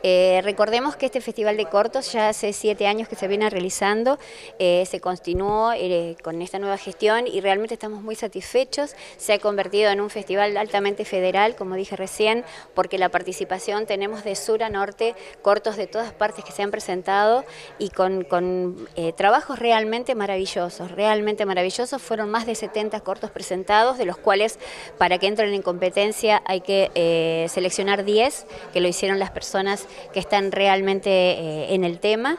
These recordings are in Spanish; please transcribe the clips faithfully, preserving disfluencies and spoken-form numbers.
Eh, recordemos que este Festival de Cortos ya hace siete años que se viene realizando, eh, se continuó eh, con esta nueva gestión y realmente estamos muy satisfechos. Se ha convertido en un festival altamente federal, como dije recién, porque la participación tenemos de sur a norte, cortos de todas partes que se han presentado y con, con eh, trabajos realmente maravillosos, realmente maravillosos. Fueron más de setenta cortos presentados, de los cuales para que entren en competencia hay que eh, seleccionar diez, que lo hicieron las personas que están realmente eh, en el tema,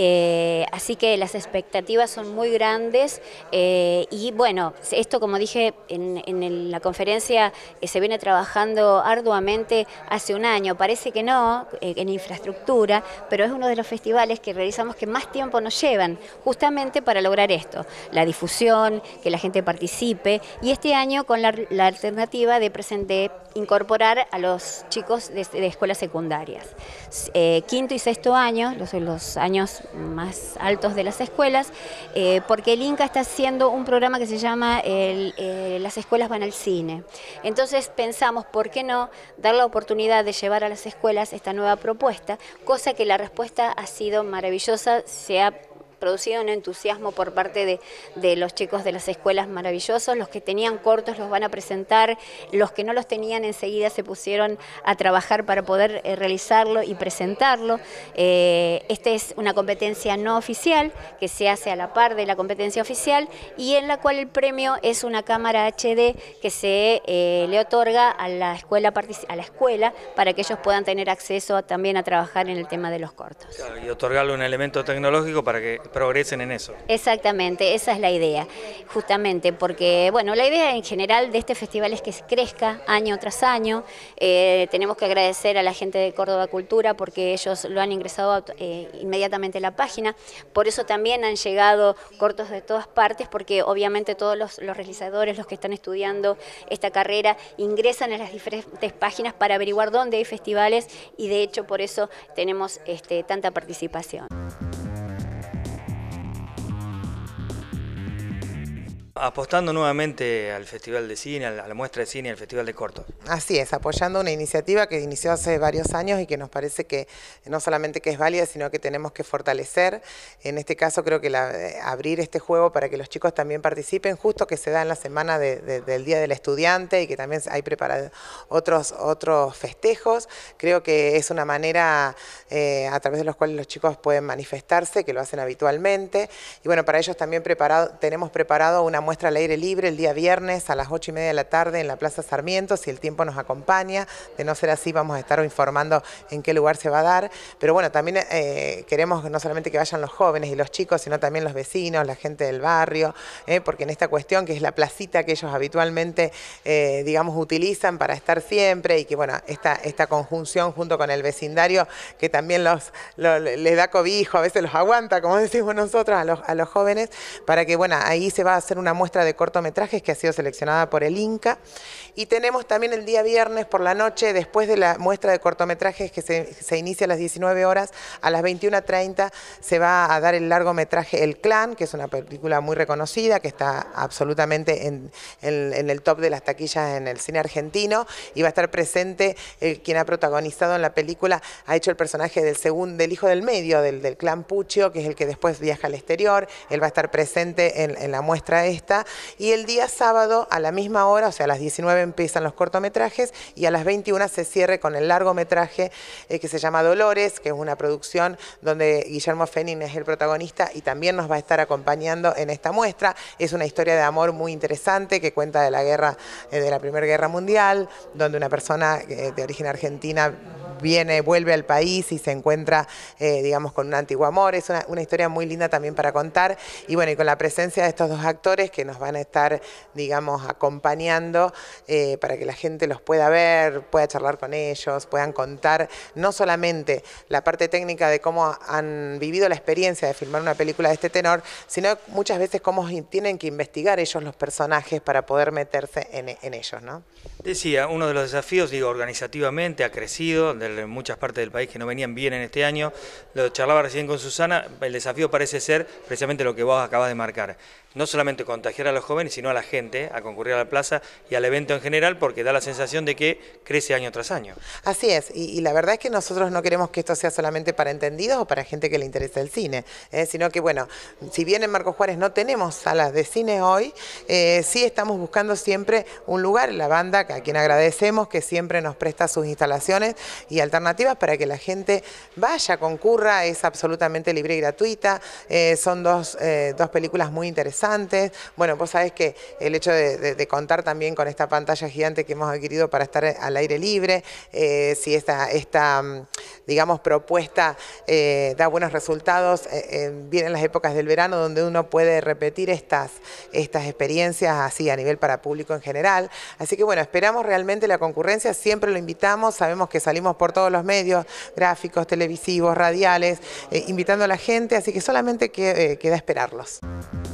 eh, así que las expectativas son muy grandes eh, y bueno, esto como dije en, en el, la conferencia eh, se viene trabajando arduamente hace un año, parece que no, eh, en infraestructura, pero es uno de los festivales que realizamos que más tiempo nos llevan, justamente para lograr esto, la difusión, que la gente participe y este año con la, la alternativa de, de incorporar a los chicos de, de escuelas secundarias. Eh, quinto y sexto año, los, los años más altos de las escuelas, eh, porque el INCA está haciendo un programa que se llama el, eh, Las escuelas van al cine. Entonces pensamos, ¿por qué no dar la oportunidad de llevar a las escuelas esta nueva propuesta? Cosa que la respuesta ha sido maravillosa, se ha producido un entusiasmo por parte de, de los chicos de las escuelas maravillosos, los que tenían cortos los van a presentar, los que no los tenían enseguida se pusieron a trabajar para poder eh, realizarlo y presentarlo. Eh, esta es una competencia no oficial que se hace a la par de la competencia oficial y en la cual el premio es una cámara H D que se eh, le otorga a la, escuela, a la escuela para que ellos puedan tener acceso a, también a trabajar en el tema de los cortos. Claro, y otorgarle un elemento tecnológico para que progresen en eso. Exactamente, esa es la idea, justamente porque, bueno, la idea en general de este festival es que crezca año tras año. Eh, tenemos que agradecer a la gente de Córdoba Cultura porque ellos lo han ingresado eh, inmediatamente a la página, por eso también han llegado cortos de todas partes, porque obviamente todos los, los realizadores, los que están estudiando esta carrera, ingresan a las diferentes páginas para averiguar dónde hay festivales y de hecho por eso tenemos este, tanta participación. Apostando nuevamente al Festival de Cine, a la muestra de cine y al Festival de Cortos. Así es, apoyando una iniciativa que inició hace varios años y que nos parece que no solamente que es válida, sino que tenemos que fortalecer. En este caso creo que la, abrir este juego para que los chicos también participen, justo que se da en la semana de, de, del Día del Estudiante y que también hay preparados otros, otros festejos. Creo que es una manera eh, a través de los cuales los chicos pueden manifestarse, que lo hacen habitualmente. Y bueno, para ellos también preparado, tenemos preparado una muestra al aire libre el día viernes a las ocho y media de la tarde en la Plaza Sarmiento, si el tiempo nos acompaña. De no ser así vamos a estar informando en qué lugar se va a dar, pero bueno, también eh, queremos no solamente que vayan los jóvenes y los chicos, sino también los vecinos, la gente del barrio, eh, porque en esta cuestión que es la placita que ellos habitualmente, eh, digamos, utilizan para estar siempre y que bueno, esta, esta conjunción junto con el vecindario que también los, los, les da cobijo, a veces los aguanta, como decimos nosotros, a los, a los jóvenes, para que bueno, ahí se va a hacer una muestra de cortometrajes que ha sido seleccionada por el INCA y tenemos también el día viernes por la noche, después de la muestra de cortometrajes que se, se inicia a las diecinueve horas, a las veintiuna treinta se va a dar el largometraje El Clan, que es una película muy reconocida, que está absolutamente en, en, en el top de las taquillas en el cine argentino y va a estar presente el, quien ha protagonizado en la película, ha hecho el personaje del, segundo, del hijo del medio, del, del clan Puccio, que es el que después viaja al exterior, él va a estar presente en, en la muestra esta. Y el día sábado a la misma hora, o sea a las diecinueve empiezan los cortometrajes y a las veintiuna se cierre con el largometraje eh, que se llama Dolores, que es una producción donde Guillermo Fenning es el protagonista y también nos va a estar acompañando en esta muestra. Es una historia de amor muy interesante que cuenta de la guerra, eh, de la Primera Guerra Mundial, donde una persona eh, de origen argentina viene, vuelve al país y se encuentra, eh, digamos, con un antiguo amor. Es una, una historia muy linda también para contar y bueno, y con la presencia de estos dos actores que nos van a estar, digamos, acompañando eh, para que la gente los pueda ver, pueda charlar con ellos, puedan contar no solamente la parte técnica de cómo han vivido la experiencia de filmar una película de este tenor, sino muchas veces cómo tienen que investigar ellos los personajes para poder meterse en, en ellos, ¿no? Decía, uno de los desafíos, digo, organizativamente ha crecido, de muchas partes del país que no venían bien en este año, lo charlaba recién con Susana, el desafío parece ser precisamente lo que vos acabas de marcar, no solamente contar contagiar a los jóvenes, sino a la gente a concurrir a la plaza y al evento en general, porque da la sensación de que crece año tras año. Así es, y, y la verdad es que nosotros no queremos que esto sea solamente para entendidos o para gente que le interesa el cine, eh, sino que bueno, si bien en Marcos Juárez no tenemos salas de cine hoy, eh, sí estamos buscando siempre un lugar, la banda a quien agradecemos que siempre nos presta sus instalaciones y alternativas para que la gente vaya, concurra, es absolutamente libre y gratuita, eh, son dos, eh, dos películas muy interesantes. Bueno, vos sabés que el hecho de, de, de contar también con esta pantalla gigante que hemos adquirido para estar al aire libre, eh, si esta, esta digamos, propuesta eh, da buenos resultados, eh, eh, vienen las épocas del verano donde uno puede repetir estas, estas experiencias así a nivel para público en general. Así que bueno, esperamos realmente la concurrencia, siempre lo invitamos, sabemos que salimos por todos los medios, gráficos, televisivos, radiales, eh, invitando a la gente, así que solamente que, eh, queda esperarlos.